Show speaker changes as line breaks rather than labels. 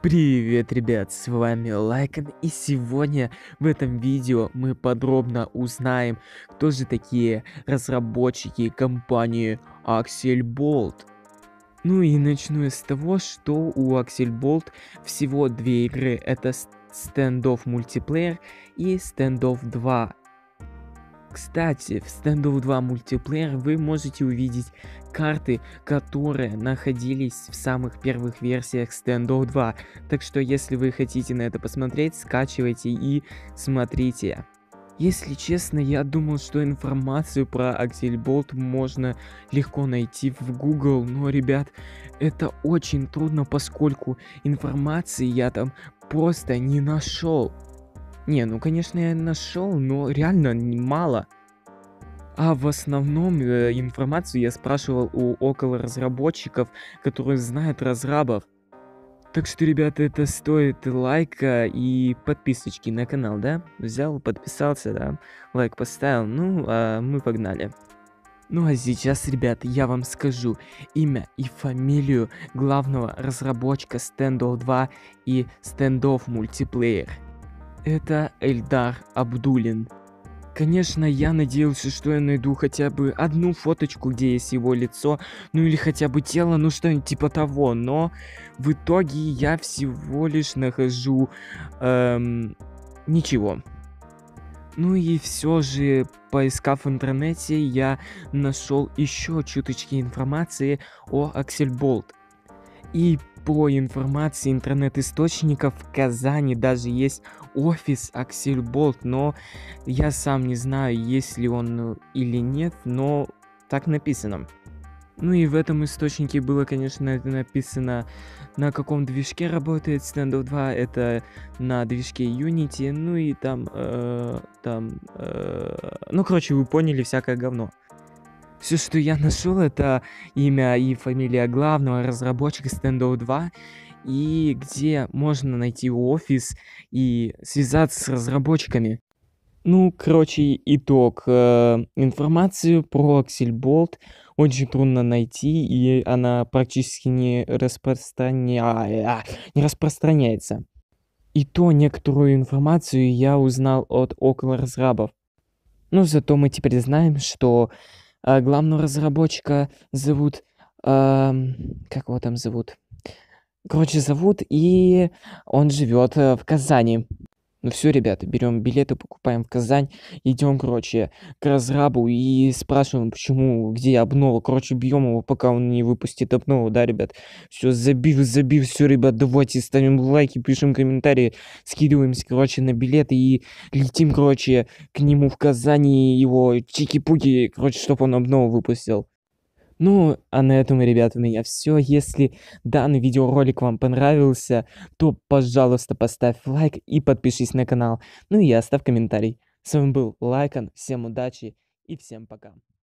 Привет, ребят, с вами Лайкон, и сегодня в этом видео мы подробно узнаем, кто же такие разработчики компании Axel Bolt. Ну и начну с того, что у Axel Bolt всего две игры, это Standoff Multiplayer и Standoff 2. Кстати, в Standoff 2 мультиплеер вы можете увидеть карты, которые находились в самых первых версиях Standoff 2. Так что, если вы хотите на это посмотреть, скачивайте и смотрите. Если честно, я думал, что информацию про Axel Bolt можно легко найти в Google, но, ребят, это очень трудно, поскольку информации я там просто не нашел. Не, ну конечно я нашел, но реально мало. А в основном информацию я спрашивал у около разработчиков, которые знают разрабов. Так что, ребята, это стоит лайка и подписочки на канал, да? Взял, подписался, да? Лайк поставил, ну, а мы погнали. Ну а сейчас, ребята, я вам скажу имя и фамилию главного разработчика Standoff 2 и Standoff Multiplayer. Это Эльдар Абдулин. Конечно, я надеялся, что я найду хотя бы одну фоточку, где есть его лицо, ну или хотя бы тело, ну что-нибудь типа того, но в итоге я всего лишь нахожу ничего. Ну и все же, поискав в интернете, я нашел еще чуточки информации о Axel Bolt. И по информации интернет-источников, в Казани даже есть офис Axel Bolt, но я сам не знаю, есть ли он или нет, но так написано. Ну и в этом источнике было, конечно, это написано, на каком движке работает Standoff 2, это на движке Unity, ну и там, ну короче, вы поняли, всякое говно. Все, что я нашел, это имя и фамилия главного разработчика Standoff 2, и где можно найти офис и связаться с разработчиками. Ну, короче, итог. Информацию про Axel Bolt очень трудно найти, и она практически не распространяется. И то некоторую информацию я узнал от около разрабов. Но зато мы теперь знаем, что главного разработчика зовут... как его там зовут? Короче, зовут, и он живет в Казани. Ну все, ребята, берем билеты, покупаем в Казань, идем, короче, к разрабу и спрашиваем, почему, где обнова. Короче, бьем его, пока он не выпустит обнову, да, ребят? Все, забив, все, ребят, давайте ставим лайки, пишем комментарии, скидываемся, короче, на билеты и летим, короче, к нему в Казани, его чики-пуки, короче, чтобы он обнову выпустил. Ну, а на этом, ребята, у меня все. Если данный видеоролик вам понравился, то, пожалуйста, поставь лайк и подпишись на канал. Ну и оставь комментарий. С вами был Лайкон, всем удачи и всем пока.